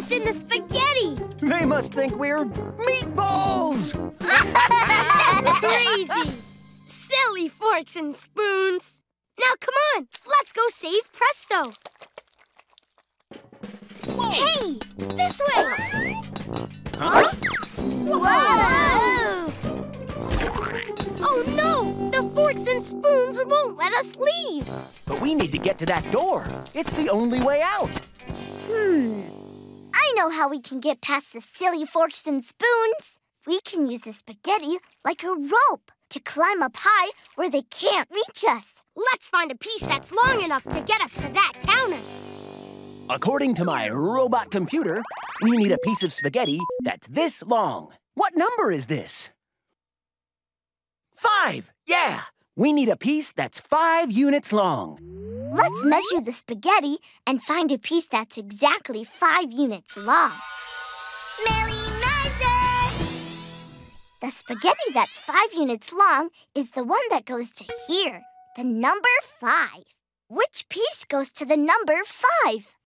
us in the spaghetti! They must think we're meatballs! That's crazy! Silly forks and spoons! Now come on, let's go save Presto! Whoa. Hey, this way! Huh? Whoa! Oh no! The forks and spoons won't let us leave! But we need to get to that door. It's the only way out. I know how we can get past the silly forks and spoons. We can use the spaghetti like a rope to climb up high where they can't reach us. Let's find a piece that's long enough to get us to that counter. According to my robot computer, we need a piece of spaghetti that's this long. What number is this? 5! Yeah! We need a piece that's 5 units long. Let's measure the spaghetti and find a piece that's exactly 5 units long. Millie measure! The spaghetti that's 5 units long is the one that goes to here, the number 5. Which piece goes to the number 5?